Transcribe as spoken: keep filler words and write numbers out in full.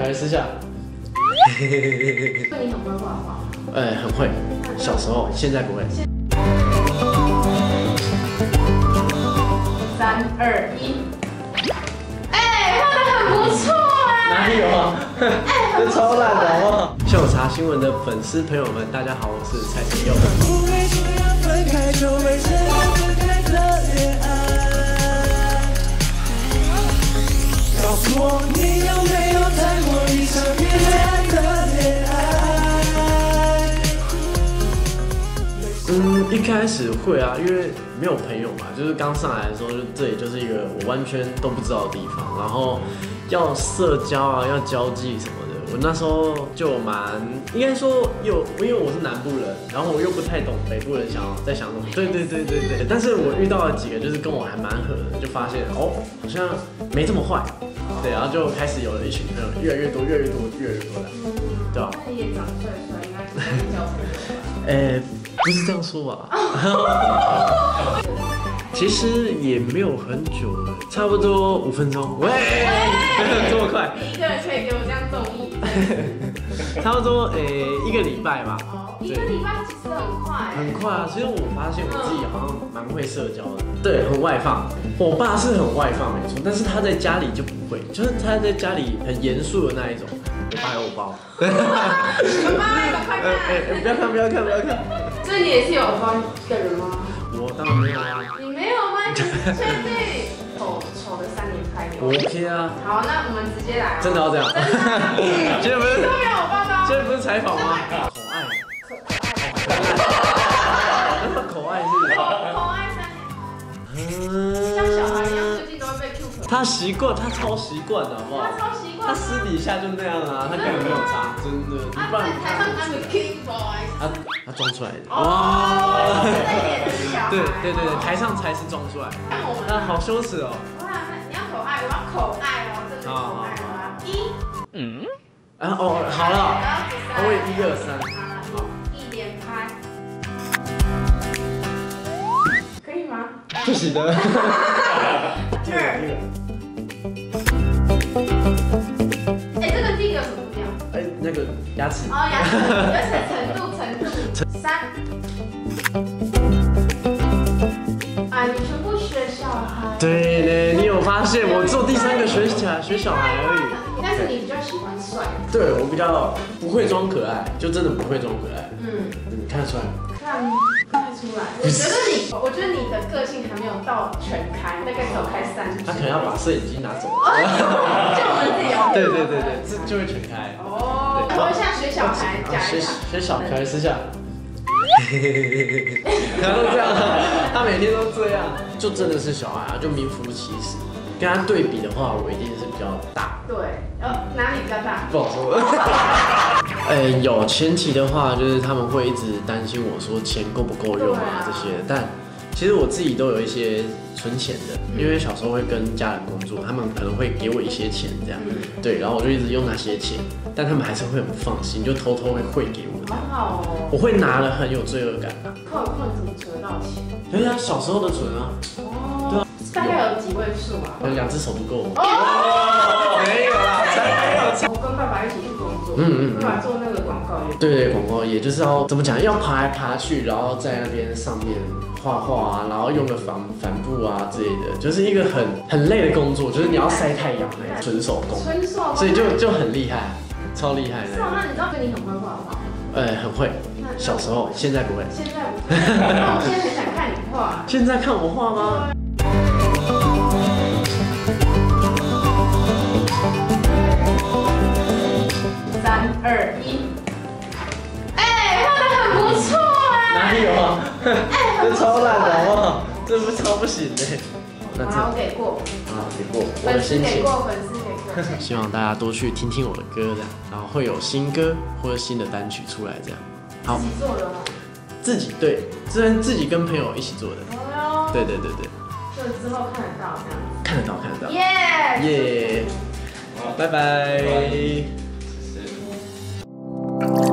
小孩私下。 那你很会画画？ 呃，很会，小时候，现在不会。 三二一，哎，画的很不错啊！ 哪有啊？这超烂的，好不好？下午茶新闻的粉丝朋友们，大家好，我是蔡成佑。告诉我，你有没有谈过一场别人的恋爱？嗯，一开始会啊，因为没有朋友嘛，就是刚上来的时候，就这里就是一个我完全都不知道的地方，然后要社交啊，要交际什么的。我那时候就蛮，应该说有，因为我是南部人，然后我又不太懂北部人想要在想什么。对对对对对。但是我遇到了几个就是跟我还蛮合的，就发现哦，好像没这么坏。对，然后就开始有了一群朋友，越来越多，越来越多，越来越多的，对吧？ 他也长帅帅，应该可以交朋友吧？ 呃，不是这样说吧？其实也没有很久了，差不多五分钟。喂，这么快？ 你一个人可以给我这样中意？ 差不多呃一个礼拜吧。 一个礼拜其实很快。 很快啊！其实我发现我自己好像蛮会社交的，对，很外放。我爸是很外放没错，但是他在家里就不会，就是他在家里很严肃的那一种。我爸有偶包。 我爸有快看。 哎，不要看，不要看，不要看。 所以你也是有偶包的人吗？ 我当然没有啊。 你没有吗？你确定？丑丑的三连拍有。 OK 啊。 好，那我们直接来。 真的要这样？ 真的。 今天不是都没有偶包吗？ 今天不是采访吗？口爱。可爱。那么口爱是？ 口爱三连。像小孩一样，最近都会被 Q 可爱。 他习惯，他超习惯的，好不好？ 他超习惯。 他私底下就那样啊，他根本没有差，真的。你不然台上他是 King Boy。 他他装出来的。 哇！在演的是小孩。 对对对对，台上才是装出来。 看我们。 啊，好羞耻哦。 哇，你要口爱，我要口爱哦，这是口爱吗？一。 嗯。啊哦，好了。我也一二三。 好，一连拍。可以吗？ 不行的。 二。哎，这个第一个怎么样？ 哎，那个牙齿。 哦，牙齿，而且程度程度。三。啊，你全部学小孩。 对嘞，你有发现我做第三个学起来学小孩而已。 但是你比较喜欢帅。 对，我比较不会装可爱，就真的不会装可爱。嗯，你看得出来吗？ 看看得出来。我觉得你，我觉得你的个性还没有到全开，大概只有开三。 他可能要把摄影机拿走。 就我们自己有。 对对对对，这就会全开。 哦。我们现在学小孩讲一下。 学小孩私下。然后这样，他每天都这样，就真的是小孩啊，就名副其实。跟他对比的话，我一定是比较大。 对，呃，哪里比较大？ 不好说。哎，有前期的话，就是他们会一直担心我说钱够不够用啊这些，但其实我自己都有一些存钱的，因为小时候会跟家人工作，他们可能会给我一些钱这样，对，然后我就一直用那些钱，但他们还是会很不放心，就偷偷会汇给我。 好好哦。 我会拿了很有罪恶感啊。 靠靠，你怎么存到钱？ 对呀，小时候的存啊。 哦。对啊。大概有几位数啊？ 两只手不够。哦，没有啦，才没有。 我跟爸爸一起去工作，嗯嗯，爸爸做那个广告业。 对对，广告业就是要怎么讲，要爬来爬去，然后在那边上面画画啊，然后用个帆帆布啊之类的，就是一个很很累的工作，就是你要晒太阳那种纯手工， 纯手工， 所以就就很厉害，超厉害的。 是啊，那你知道你很会画画吗？ 呃，很会。小时候，现在不会。 现在不会。那我现在很想看你画。 现在看我画吗？ 三二一，哎，画的很不错啊！ 哪里有啊？这超烂的，好不好？这不超不行的。 好，我给过。 啊，给过。 粉丝给过，粉丝给过。 希望大家多去听听我的歌，这样，然后会有新歌或者新的单曲出来，这样。好。 自己做的吗？ 自己对，这是自己跟朋友一起做的。哦哟。对对对对。 就之后看得到这样。 看得到，看得到。 耶耶。好，拜拜。 谢谢。